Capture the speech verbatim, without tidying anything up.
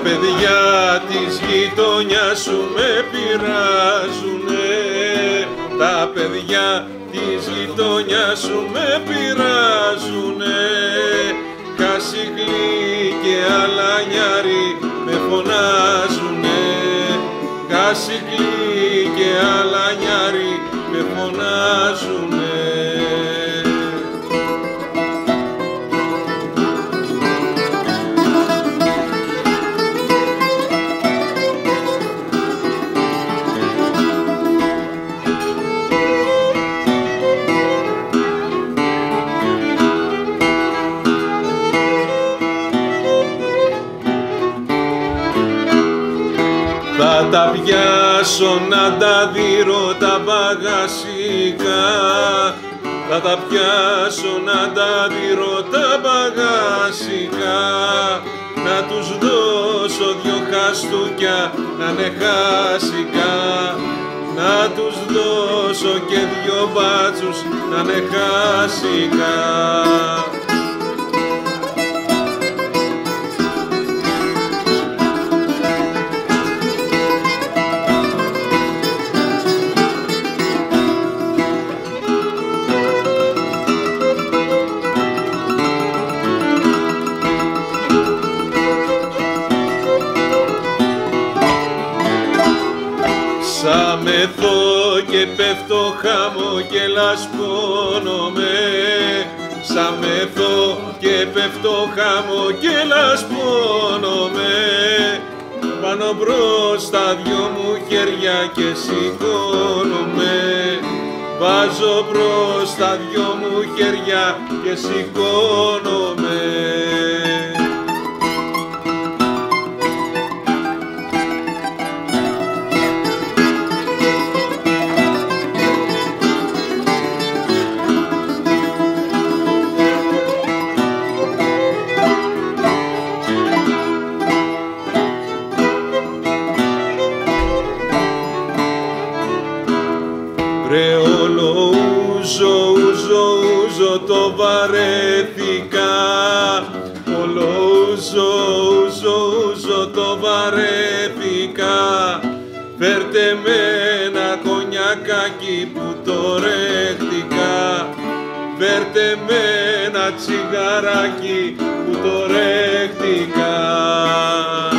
παιδιά της γειτονιάς σου με πειράζουνε, τα παιδιά της γειτονιάς σου με πειράζουνε, Κασικλή και Αλανιάρη με φωνάζουνε, Κασικλή και Αλανιάρη με φωνάζουνε. Θα τα πιάσω να τα δείρω τα μπαγασικά, θα τα πιάσω να τα δείρω τα μπαγασικά, να τους δώσω δυο χαστούκια να είναι χασικά, να τους δώσω και δυο μπάτσους να είναι χασικά. Σα μεθώ και πέφτω χαμογελάς πόνομαι, σα μεθώ και πέφτω χαμογελάς πόνομαι, πάνω μπρος τα δυο μου χέρια και σηκώνομαι, βάζω μπρος τα δυο μου χέρια και σηκώνομαι. Ρε όλο ούζο, ούζο, ούζο το βαρέθηκα, όλο ούζο, ούζο, ούζο το βαρέθηκα, φέρτε με ένα κονιακάκι που το ρέχτηκα, φέρτε με ένα τσιγαράκι που το ρέχτηκα.